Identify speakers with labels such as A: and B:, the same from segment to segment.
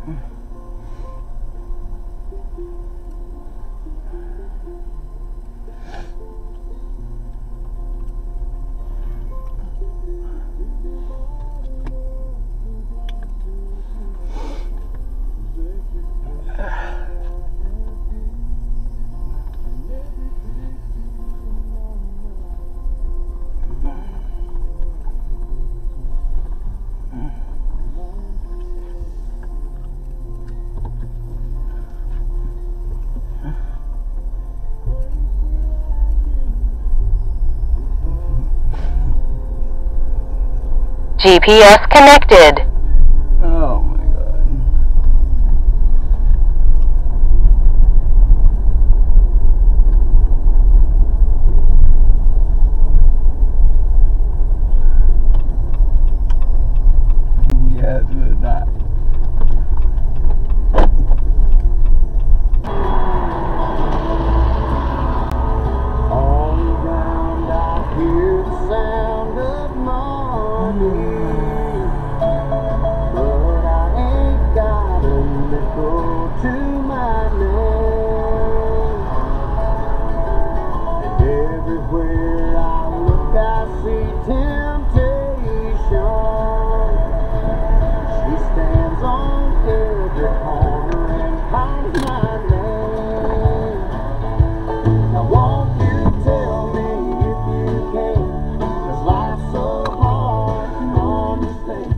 A: GPS connected.
B: Oh my god. Yeah, do that.
C: On ground I hear the sound of moaning. To my name, and everywhere I look I see temptation. She stands on every corner and calls my name. Now won't you tell me if you can, 'cause life's so hard to understand.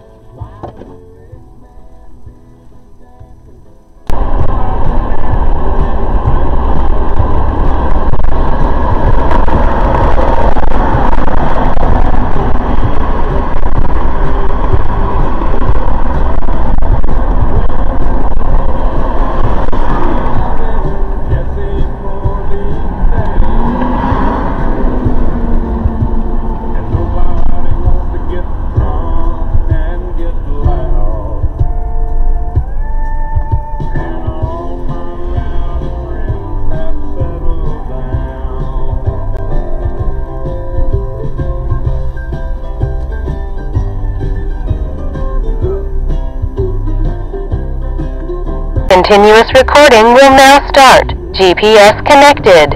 A: Continuous recording will now start. GPS connected.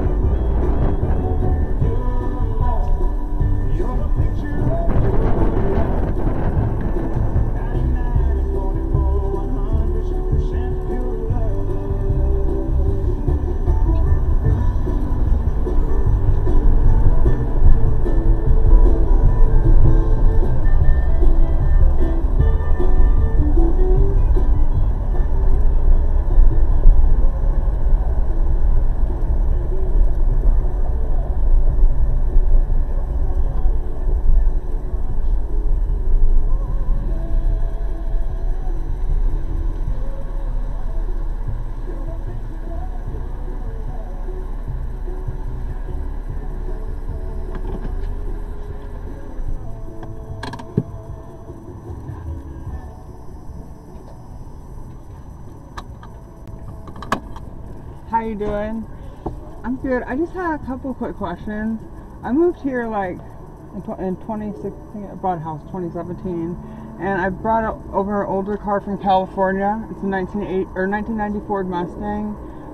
B: How you doing? I'm good. I just had a couple quick questions. I moved here like in 2016, I bought a house 2017, and I brought over an older car from California. It's a 1990 Ford Mustang.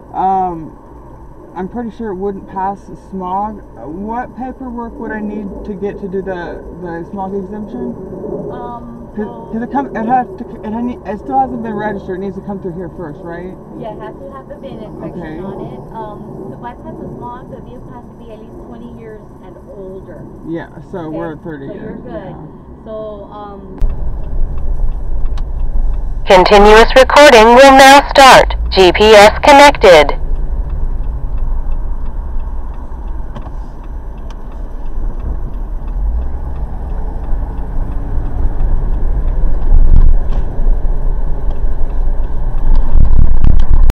B: I'm pretty sure it wouldn't pass smog. What paperwork would I need to get to do the smog exemption? Because it still hasn't been registered. It needs to come through here first, right?
D: Yeah, it has to have the VIN inspection on it. To bypass the smog, the vehicle has to be at least 20 years and older.
B: Yeah, so
D: okay?
B: we're at 30
D: so
B: years.
D: You're good.
B: Yeah.
D: So,
A: Continuous recording will now start. GPS connected.